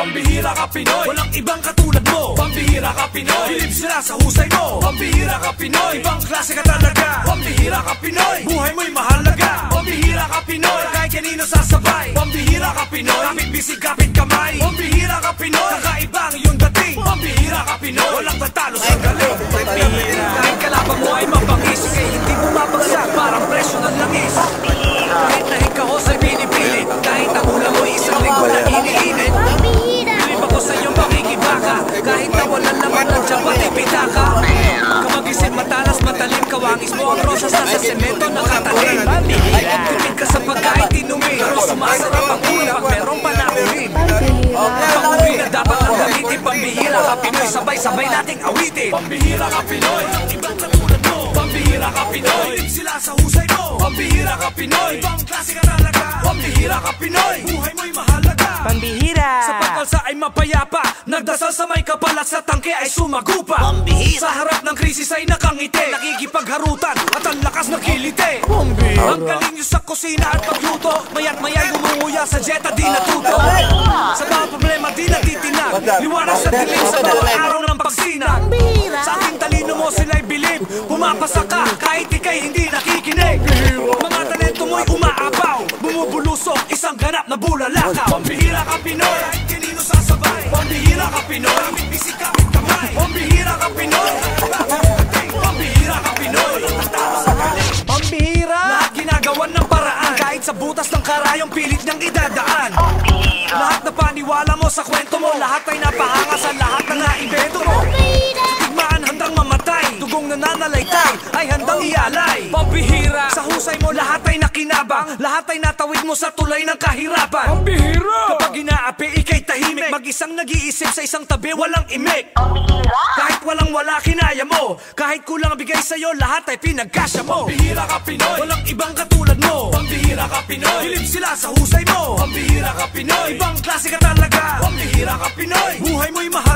Pambihira ka Pinoy, walang ibang katulad mo. Pambihira ka Pinoy, bilib sila sa husay mo. Pambihira ka Pinoy, ibang klase ka talaga. Pambihira ka Pinoy, buhay mo'y mahalaga. Pambihira ka Pinoy, kahit kanino sasabay. Pambihira ka Pinoy, kapit bisig kapit kamay. Pambihira ka Pinoy, kakaibang iyong dating. Pambihira ka Pinoy, walang tatalo sa galing. Kahit kalaban mo ay mabangis, kaya hindi bumabagsak, parang presyo ng langis. Kahit nahikahos ay pinipilit, kahit ang ulam mo isang linggo na iniinit. Bilib ako sa iyong pakikibaka, kahit nawalan naman ng tiyapat ay pitaka. Kamagisip matalas matalim, kawangis mo ang rosas na sa semento nakatalim. Tipid ka sa pagkain tinumi, pero sumasarap ang ulam pag merong panakurin. Panguri na dapat ang gamitin, pambihira ka Pinoy, sabay-sabay nating awitin. Pambihira ka Pinoy, ibang katulad mo. Pambihira ka Pinoy, bilib sila sa husay mo. Pambihira ka Pinoy, ibang klase ka talaga. Pambihira ka Pinoy, buhay mo'y mahalaga. Pambihira Sa pagkalsa ay mapayapa, nagdasal sa may kapal at sa tangke ay sumagupa. Pambihira Sa harap ng krisis ay nakangiti, nakikipagharutan at ang lakas na kiliti. Ang galing nyo sa kusina at pagluto, maya't maya'y gumunguya sa jeta di natuto. Sa mga problema di natitinag, liwanag sa dilim sa bawat araw ng pagsinag. Sa ating talino mo sila'y bilib, pumapasa ka kahit ika'y hindi nakikinig. Mga talento mo'y umaapaw, bumubulusok isang ganap na bulalakaw. Pambihira ka Pinoy, kahit kanino sasabay. Pambihira ka Pinoy, kapit bisig kapit kamay. Pambihira ka Pinoy, pambihira ka Pinoy, tatalo sa galing. Pambihira Lahat ginagawan ng paraan, kahit sa butas ng karayong pilit niyang idadaan. Lahat na paniwala mo sa kwento mo, lahat ay napahanga sa lahat na naibento mo. Tigmaan handang mamatay, dugong nananalaytay ay handang ialay. Pambihira Sa husay mo lahat ay nakinabang, lahat ay natawid mo sa tulay ng kahirapan. Pambihira Kapag inaapi ikay tahimik, mag-isang nag-iisip sa isang tabi walang imik. Kahit walang wala kinaya mo, kahit kulang bigay sa'yo, lahat ay pinagkasya mo. Pambihira ka Pinoy, walang ibang katulad mo. Pambihira ka Pinoy, bilib sila sa husay mo. Pambihira ka Pinoy, ibang klase ka talaga. Pambihira ka Pinoy, buhay mo'y mahal